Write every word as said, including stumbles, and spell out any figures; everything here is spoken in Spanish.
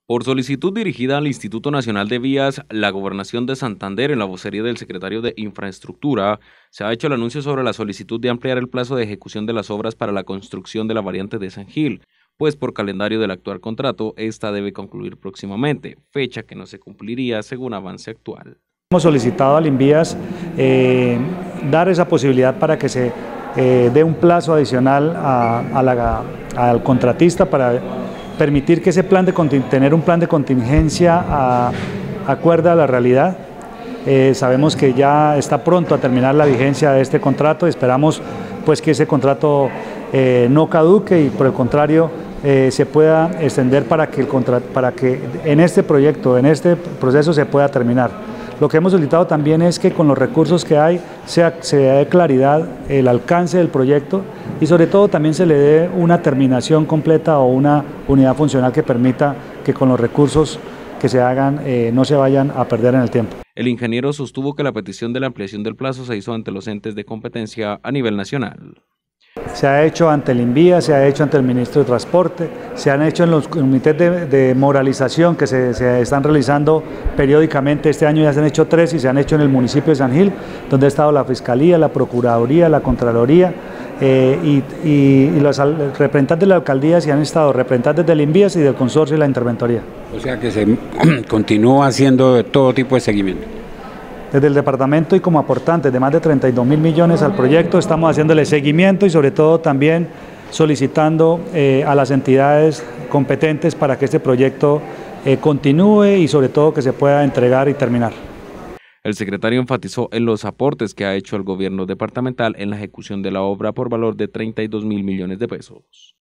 Por solicitud dirigida al Instituto Nacional de Vías, la Gobernación de Santander, en la vocería del secretario de Infraestructura, se ha hecho el anuncio sobre la solicitud de ampliar el plazo de ejecución de las obras para la construcción de la variante de San Gil, pues por calendario del actual contrato, esta debe concluir próximamente, fecha que no se cumpliría según avance actual. Hemos solicitado al INVÍAS eh, dar esa posibilidad para que se eh, dé un plazo adicional a, a la, al contratista para permitir que ese plan de tener un plan de contingencia a, acuerda a la realidad. Eh, sabemos que ya está pronto a terminar la vigencia de este contrato, esperamos pues que ese contrato eh, no caduque y por el contrario eh, se pueda extender para que, el para que en este proyecto, en este proceso se pueda terminar. Lo que hemos solicitado también es que con los recursos que hay se, se dé claridad el alcance del proyecto y sobre todo también se le dé una terminación completa o una unidad funcional que permita que con los recursos que se hagan eh, no se vayan a perder en el tiempo. El ingeniero sostuvo que la petición de la ampliación del plazo se hizo ante los entes de competencia a nivel nacional. Se ha hecho ante el INVÍAS, se ha hecho ante el Ministro de Transporte, se han hecho en los comités de, de moralización que se, se están realizando periódicamente. Este año ya se han hecho tres y se han hecho en el municipio de San Gil, donde ha estado la Fiscalía, la Procuraduría, la Contraloría eh, y, y, y los representantes de la alcaldía y han estado representantes del INVÍAS y del consorcio y la interventoría. O sea que se continúa haciendo todo tipo de seguimiento. Desde el departamento y como aportantes de más de treinta y dos mil millones al proyecto estamos haciéndole seguimiento y sobre todo también solicitando eh, a las entidades competentes para que este proyecto eh, continúe y sobre todo que se pueda entregar y terminar. El secretario enfatizó en los aportes que ha hecho el gobierno departamental en la ejecución de la obra por valor de treinta y dos mil millones de pesos.